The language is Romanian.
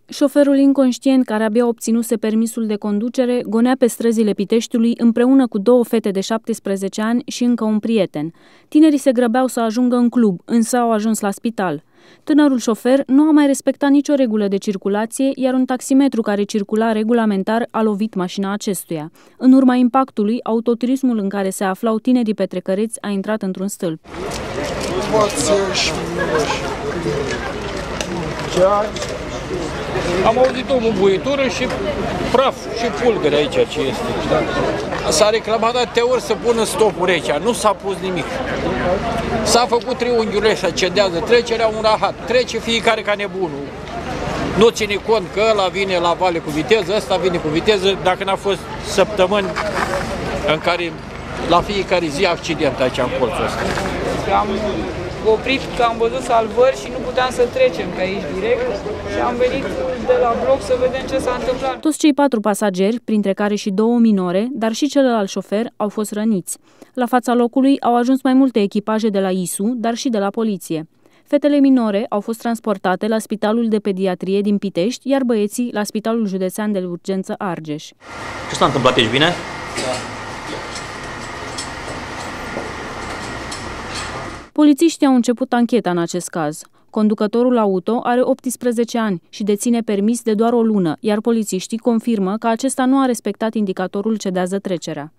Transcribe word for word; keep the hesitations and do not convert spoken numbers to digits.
Șoferul inconștient, care abia obținuse permisul de conducere, gonea pe străzile Piteștiului împreună cu două fete de șaptesprezece ani și încă un prieten. Tinerii se grăbeau să ajungă în club, însă au ajuns la spital. Tânărul șofer nu a mai respectat nicio regulă de circulație, iar un taximetru care circula regulamentar a lovit mașina acestuia. În urma impactului, autoturismul în care se aflau tinerii petrecăreți a intrat într-un stâlp. Am auzit o bubuitură și praf și pulgări aici ce este. S-a reclamat de atâtea ori să pună stopuri aici, nu s-a pus nimic. S-a făcut triunghiurile să cedează trecerea, un rahat. Trece fiecare ca nebunul. Nu ține cont că ăla vine la vale cu viteză, ăsta vine cu viteză, dacă n-a fost săptămâni în care la fiecare zi accident aici în colțul ăsta. Am oprit că am văzut salvări și nu puteam să trecem pe aici direct și am venit de la bloc să vedem ce s-a întâmplat. Toți cei patru pasageri, printre care și două minore, dar și celălalt șofer, au fost răniți. La fața locului au ajuns mai multe echipaje de la I S U, dar și de la poliție. Fetele minore au fost transportate la Spitalul de Pediatrie din Pitești, iar băieții la Spitalul Județean de Urgență Argeș. Ce s-a întâmplat? Ești bine? Da. Polițiștii au început ancheta în acest caz. Conducătorul auto are optsprezece ani și deține permis de doar o lună, iar polițiștii confirmă că acesta nu a respectat indicatorul cedează trecerea.